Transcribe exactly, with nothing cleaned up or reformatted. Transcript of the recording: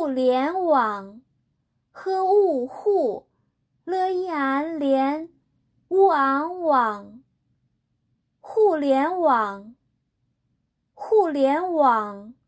互联网，呵呜互，了一安联，乌昂网，互联网，互联网。